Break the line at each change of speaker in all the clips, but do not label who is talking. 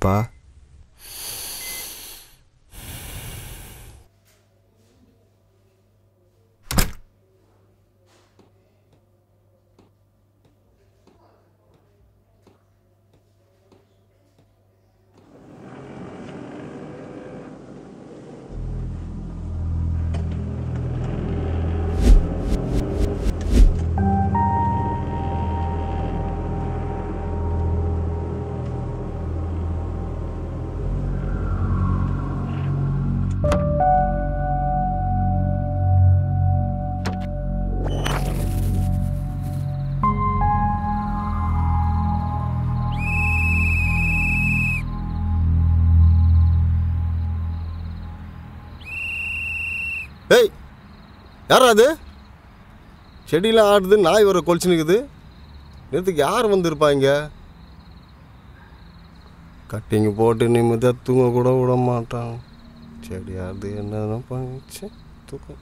பா. ஏய், யாரா அது? செடியெலாம் ஆடுது, நாய் வர கொலிச்சு நிற்குது. நேற்றுக்கு யார் வந்திருப்பாங்க? கட்டிங்க போட்டு நிம்மதியாக தூங்க கூட விட மாட்டான். செடி ஆடுது, என்னதான் பண்ணிச்சு தூக்கம்.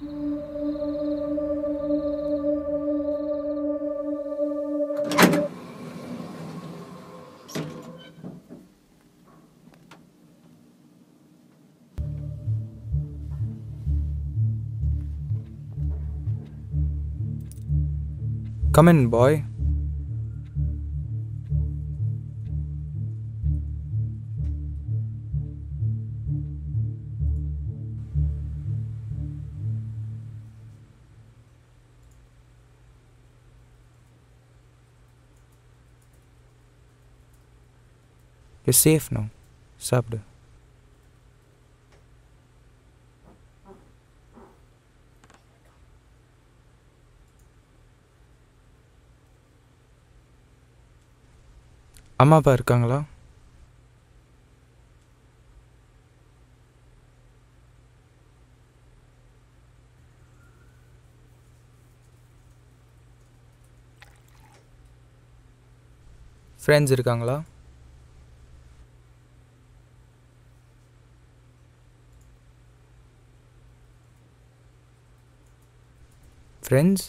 Come in, boy. You're safe now. சாப்பிடு. அம்மா அப்பா இருக்காங்களா? ஃப்ரெண்ட்ஸ் இருக்காங்களா? Friends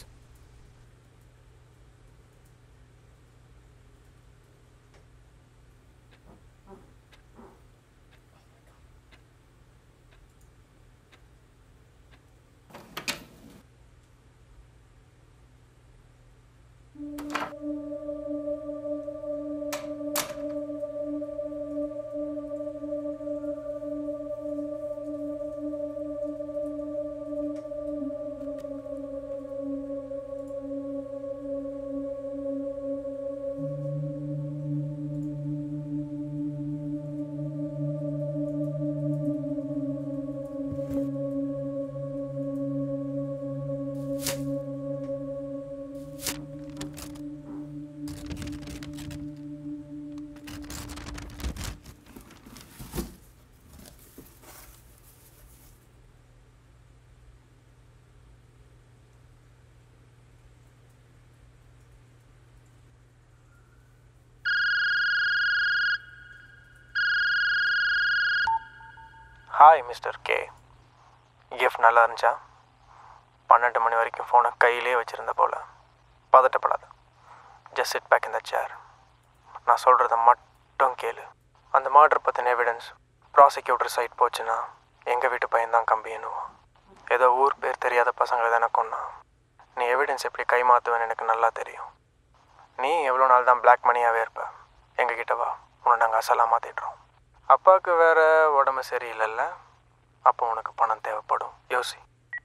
hi mister K. Gift நல்லா இருந்துச்சா? 12 மணி வரைக்கும் ஃபோனை கையிலே வச்சுருந்த போல். பதட்டப்படாத. ஜஸ்ட் சிட் பேக் இந்த சேர். நான் சொல்கிறத மட்டும் கேளு. அந்த மர்டர் பற்றின எவிடன்ஸ் ப்ராசிக்யூட்டர் சைட் போச்சுன்னா எங்கள் வீட்டு பையன்தான் கம்பி எண்ணுவான். ஏதோ ஊர் பேர் தெரியாத பசங்களை தானே கொன்னா. நீ எவிடன்ஸ் எப்படி கைமாற்றுவேன்னு எனக்கு நல்லா தெரியும். நீ எவ்வளோ நாள் தான் பிளாக் மணியாகவே இருப்ப. எங்ககிட்ட வா, உன்னை நாங்கள் அசலாக மாற்றிடுறோம். அப்பாவுக்கு வேறு உடம்பு சரியில்லைல்ல, அப்போ உனக்கு பணம் தேவைப்படும். யோசி.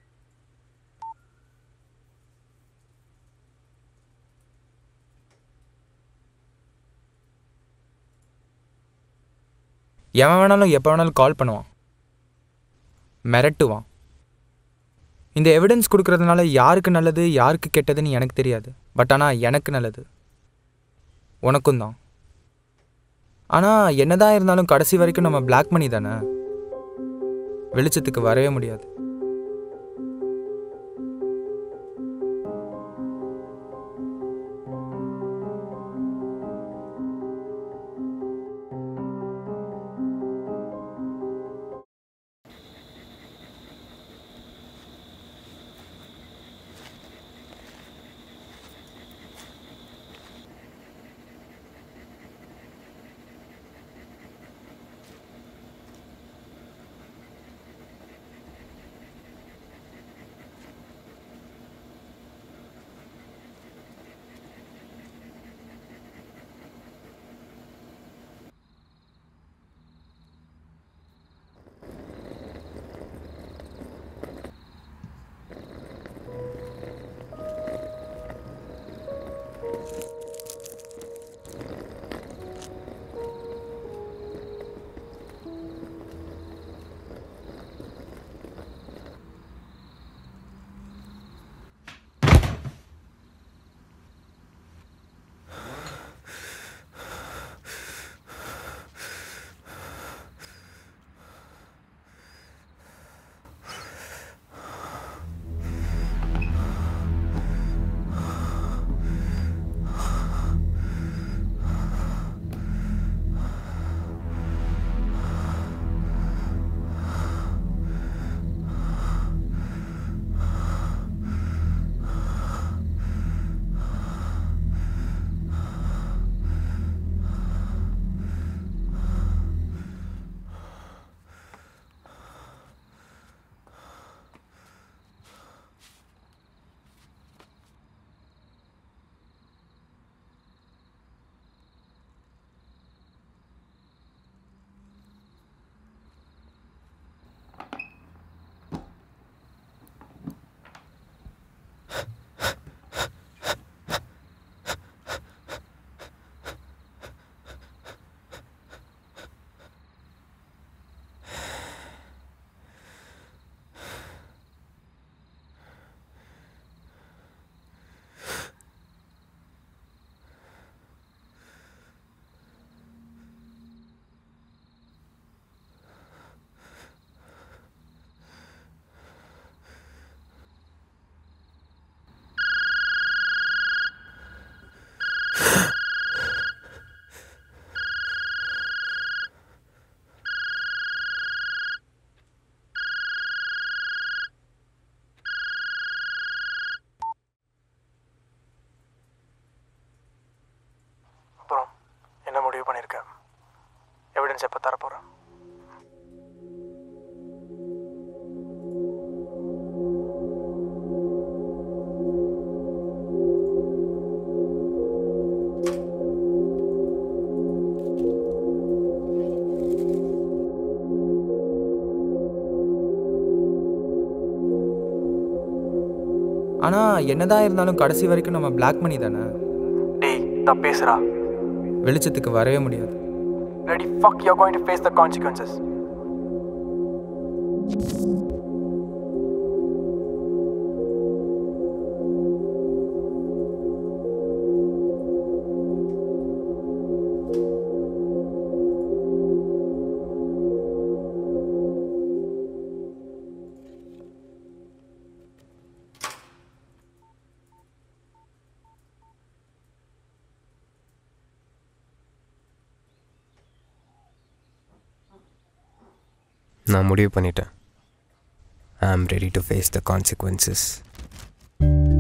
எவன் வேணாலும் எப்போ வேணாலும் கால் பண்ணுவான், மிரட்டுவான். இந்த எவிடன்ஸ் கொடுக்கறதுனால யாருக்கு நல்லது யாருக்கு கெட்டதுன்னு எனக்கு தெரியாது. பட் ஆனால் எனக்கு நல்லது, உனக்கும் தான். ஆனால் என்னதான் இருந்தாலும் கடைசி வரைக்கும் நம்ம பிளாக் மணி தானே, வெளிச்சத்துக்கு வரவே முடியாது.
எவிடன்ஸ் எப்போ தரப்போகிறேன்?
ஆனால் என்னதான் இருந்தாலும் கடைசி வரைக்கும் நம்ம பிளாக் மணி தானே.
டேய் தான் பேசுகிறா.
வெளிச்சத்துக்கு வரவே முடியாது.
Bloody fuck, you're going to face the consequences.
நான் முடிவு பண்ணிட்டேன். I am ready to face the consequences.